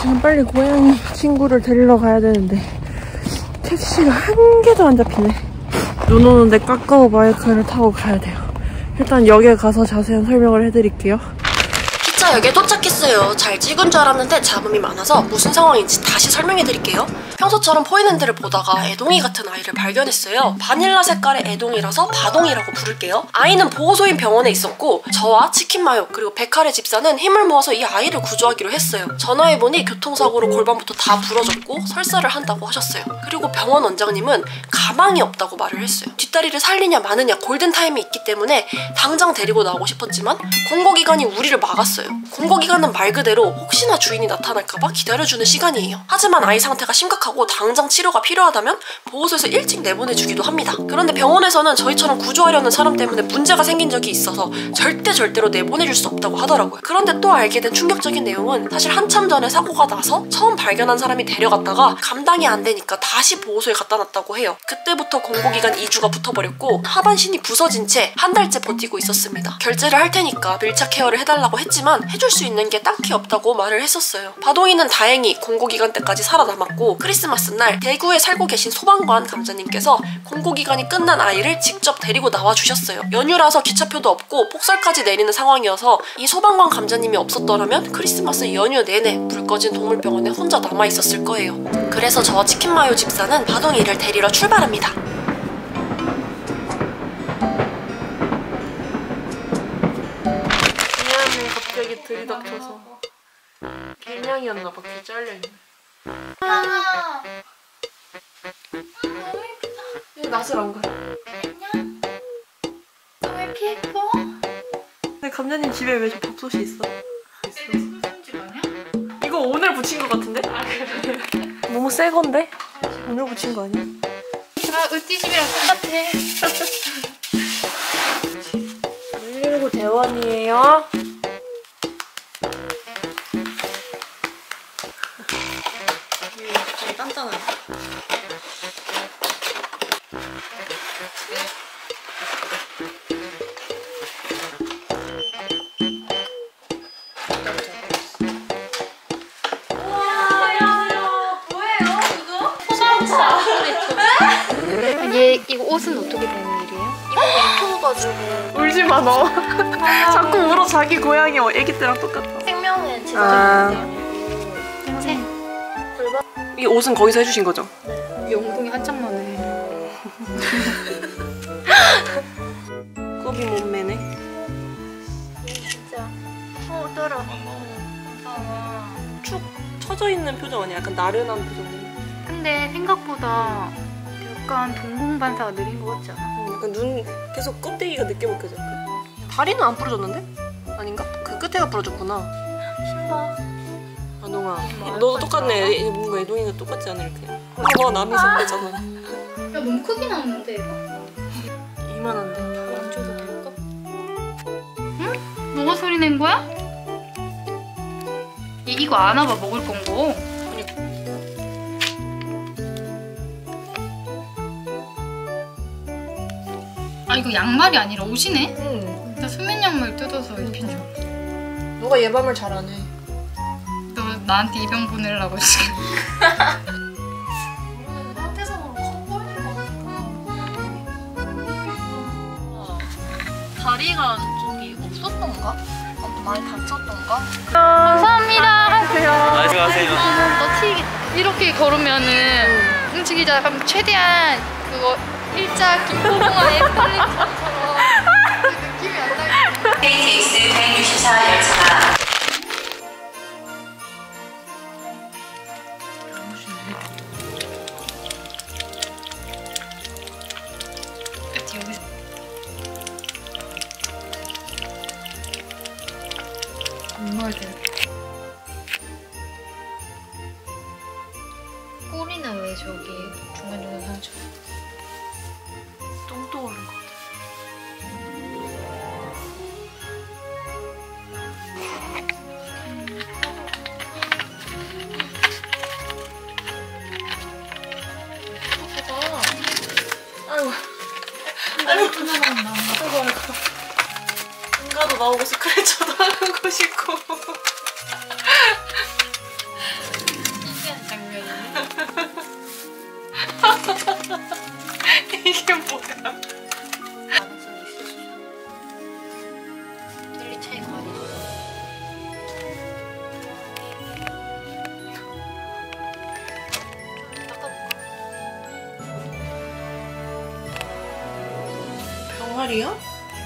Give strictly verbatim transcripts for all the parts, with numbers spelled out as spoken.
지금 빨리 고양이 친구를 데리러 가야 되는데 택시가 한 개도 안 잡히네. 눈 오는데 까까오 바이크를 타고 가야 돼요. 일단 역에 가서 자세한 설명을 해드릴게요. 기차역에 도착했어요. 잘 찍은 줄 알았는데 잡음이 많아서 무슨 상황인지 다시 설명해드릴게요. 평소처럼 포인핸드를 보다가 애동이 같은 아이를 발견했어요. 바닐라 색깔의 애동이라서 바동이라고 부를게요. 아이는 보호소인 병원에 있었고 저와 치킨마요 그리고 백할의 집사는 힘을 모아서 이 아이를 구조하기로 했어요. 전화해보니 교통사고로 골반부터 다 부러졌고 설사를 한다고 하셨어요. 그리고 병원 원장님은 가망이 없다고 말을 했어요. 뒷다리를 살리냐 마느냐 골든타임이 있기 때문에 당장 데리고 나오고 싶었지만 공고기관이 우리를 막았어요. 공고기관은 말 그대로 혹시나 주인이 나타날까봐 기다려주는 시간이에요. 하지만 아이 상태가 심각하고 당장 치료가 필요하다면 보호소에서 일찍 내보내주기도 합니다. 그런데 병원에서는 저희처럼 구조하려는 사람 때문에 문제가 생긴 적이 있어서 절대 절대로 내보내줄 수 없다고 하더라고요. 그런데 또 알게 된 충격적인 내용은 사실 한참 전에 사고가 나서 처음 발견한 사람이 데려갔다가 감당이 안 되니까 다시 보호소에 갖다 놨다고 해요. 그때부터 공고기관 이 주가 붙어버렸고 하반신이 부서진 채 한 달째 버티고 있었습니다. 결제를 할 테니까 밀착 케어를 해달라고 했지만 해줄 수 있는 게 딱히 없다고 말을 했었어요. 바동이는 다행히 공고기관 때까지 살아남았고 크리스마스 날 대구에 살고 계신 소방관 감자님께서 공고기관이 끝난 아이를 직접 데리고 나와주셨어요. 연휴라서 기차표도 없고 폭설까지 내리는 상황이어서 이 소방관 감자님이 없었더라면 크리스마스 연휴 내내 불 꺼진 동물병원에 혼자 남아있었을 거예요. 그래서 저와 치킨마요 집사는 바동이를 데리러 출발합니다. 갑자기 들이닥쳐서 개냥이었나봐. 귀 잘려있네. 아, 얘 낯을 안 가려. 안녕. 너 왜 이렇게 예뻐? 근데 감자님 집에 왜 저 밥솥이 있어? 이거 손편집 아니야? 이거 오늘 붙인 거 같은데? 아 그래? 너무 새 건데? 오늘 붙인 거 아니야? 아 으띠집이랑 똑같아. 일일구 대원이에요. 좀 단단하네. 얘 이거 옷은 어떻게 되는 일이에요? 이거 유튜버가지고 울지 마 너. 자꾸 울어. 자기 고양이 애기 때랑 똑같아. 생명은 진짜 아. 평생. 이 옷은 거기서 해주신 거죠? 이 엉덩이 한참 만에. 굽이 몸매네. 진짜 어 떨어. 축 처져 있는 표정 아니야? 약간 나른한 표정이네. 근데 생각보다 약간 동공반사가 느린 것 같지 않아? 음, 약간 눈 계속 껍데기가 늦게 벗겨져. 다리는 안 부러졌는데? 아닌가? 그 끝에가 부러졌구나. 신봐. 아동아, 너도 똑같네. 애- 뭔가 애동이가 똑같지 않아 이렇게. 봐봐, 남이 섞이잖아. 야 너무 크게 나오는데 이거? 이만한데. 만져도 될까? 응? 뭐가 소리 낸 거야? 얘 이거 안 와봐 먹을 건고. 아 이거 양말이 아니라 옷이네? 응. 나 수면 양말 뜯어서 입힌 줄 알았어. 너가 얘 맘을 잘 안 해. 너 나한테 이병 보내려고 지금. 상태상으로 커 보이는 거 같아. 다리가 저기 없었던가? 많이 다쳤던가? 감사합니다. 안녕하세요. 너 튀기 이렇게 걸으면은 움직이자 하면 최대한 그거 일자 김포공항의 펠리처럼 그 느낌이 안 나게. 케이티엑스 백육십사 열차가 그치 여기. 정말들. 꼬리는 왜 저기 중간중간 상처? 똥도 오른 거 같아. 아이고. 아이고. 아이고, 아이고. 응가도 나오고 스크래쳐도 하고 싶고. 이게 뭐야? 가능성이 있으시죠? 젤리 차이가 많이 나요. 닦아볼까? 병아리야?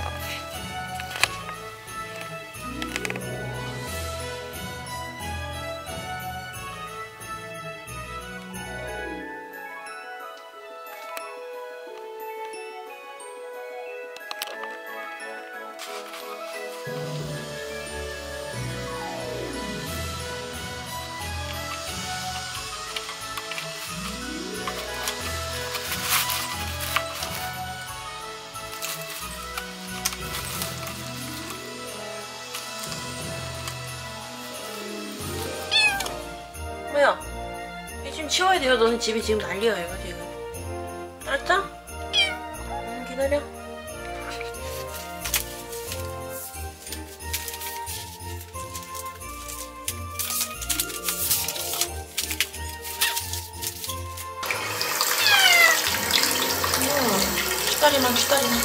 뭐야? 얘 지금 치워야 돼요. 너는 집이 지금 난리야, 이거 지금. 알았죠? 응, 기다려. 음, 기다리만, 기다리만.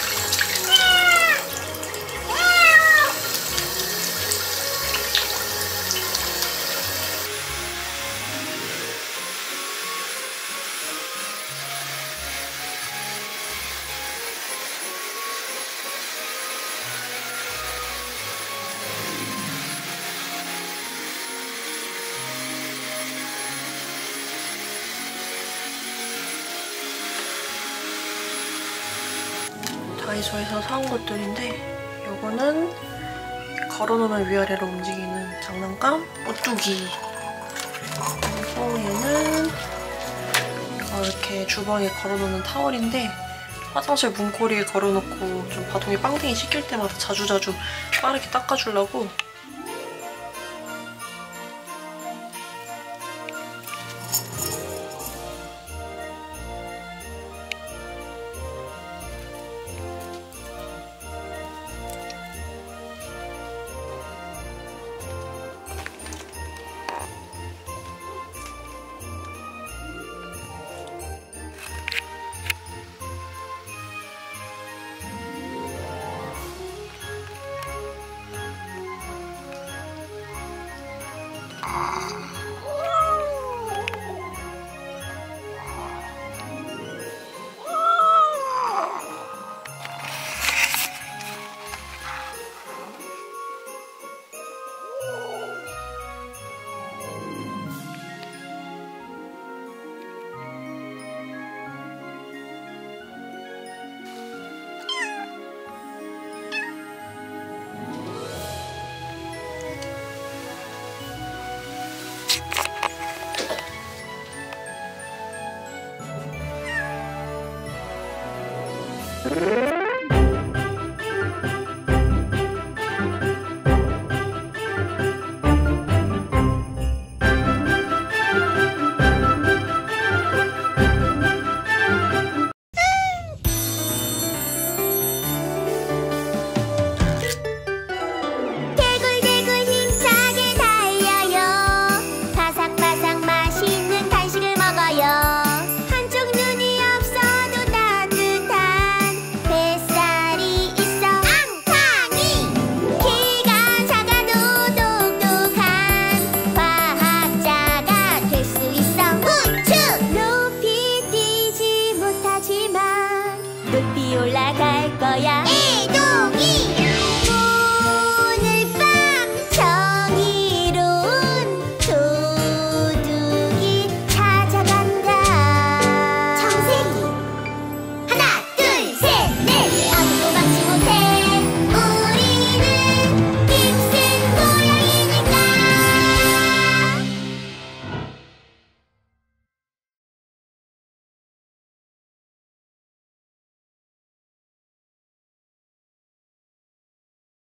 다이소에서 사온 것들인데 요거는 걸어놓으면 위아래로 움직이는 장난감 오뚜기. 그리고 얘는 이거 이렇게 주방에 걸어놓는 타월인데 화장실 문고리에 걸어놓고 좀 바동이 빵댕이 씻길 때마다 자주자주 빠르게 닦아주려고. 아...